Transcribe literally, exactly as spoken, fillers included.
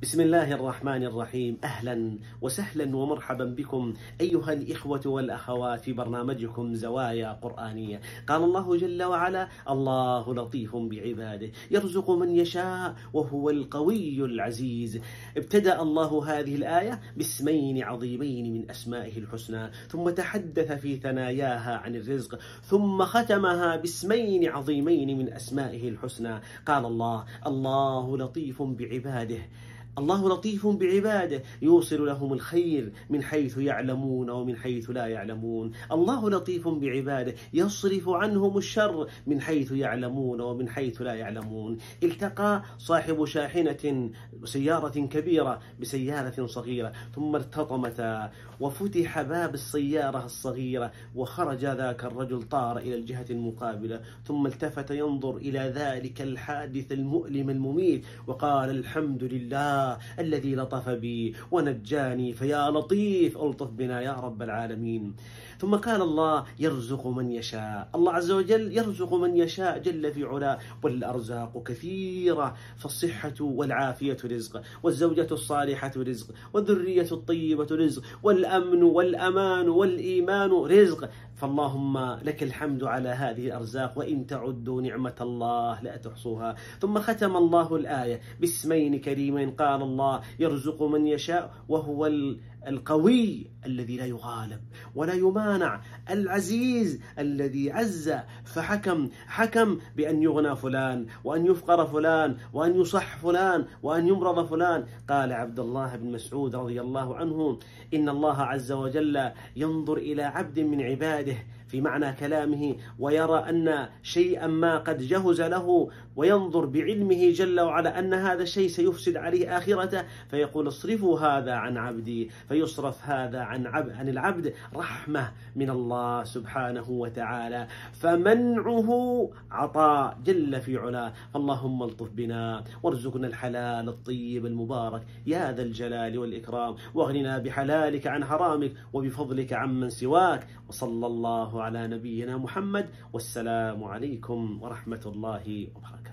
بسم الله الرحمن الرحيم. أهلا وسهلا ومرحبا بكم أيها الإخوة والأخوات في برنامجكم زوايا قرآنية. قال الله جل وعلا: الله لطيف بعباده يرزق من يشاء وهو القوي العزيز. ابتدأ الله هذه الآية باسمين عظيمين من أسمائه الحسنى، ثم تحدث في ثناياها عن الرزق، ثم ختمها باسمين عظيمين من أسمائه الحسنى. قال الله: الله لطيف بعباده. الله لطيف بعباده يوصل لهم الخير من حيث يعلمون ومن حيث لا يعلمون. الله لطيف بعباده يصرف عنهم الشر من حيث يعلمون ومن حيث لا يعلمون. التقى صاحب شاحنة سيارة كبيرة بسيارة صغيرة، ثم ارتطمتا وفتح باب السيارة الصغيرة، وخرج ذاك الرجل طار إلى الجهة المقابلة، ثم التفت ينظر إلى ذلك الحادث المؤلم المميت وقال: الحمد لله الذي لطف بي ونجاني، فيا لطيف ألطف بنا يا رب العالمين. ثم قال الله: يرزق من يشاء. الله عز وجل يرزق من يشاء جل في علاه، والأرزاق كثيرة، فالصحة والعافية رزق، والزوجة الصالحة رزق، والذرية الطيبة رزق، والأمن والأمان والإيمان رزق. فاللهم لك الحمد على هذه الأرزاق، وإن تعدوا نعمة الله لا تحصوها. ثم ختم الله الآية باسمين كريمين. قال الله: يرزق من يشاء وهو القوي الذي لا يغالب ولا يمانع، العزيز الذي عز فحكم حكم بأن يغنى فلان وأن يفقر فلان وأن يصح فلان وأن يمرض فلان. قال عبد الله بن مسعود رضي الله عنه: إن الله عز وجل ينظر إلى عبد من عباده في معنى كلامه، ويرى أن شيئا ما قد جهز له، وينظر بعلمه جل وعلا أن هذا الشيء سيفسد عليه آخرته، فيقول: اصرفوا هذا عن عبدي، فيصرف هذا عن عبد عن العبد رحمة من الله سبحانه وتعالى، فمنعه عطاء جل في علاه. اللهم الطف بنا وارزقنا الحلال الطيب المبارك يا ذا الجلال والإكرام، واغننا بحلالك عن حرامك وبفضلك عمن سواك. وصلى الله على نبينا محمد، والسلام عليكم ورحمة الله وبركاته.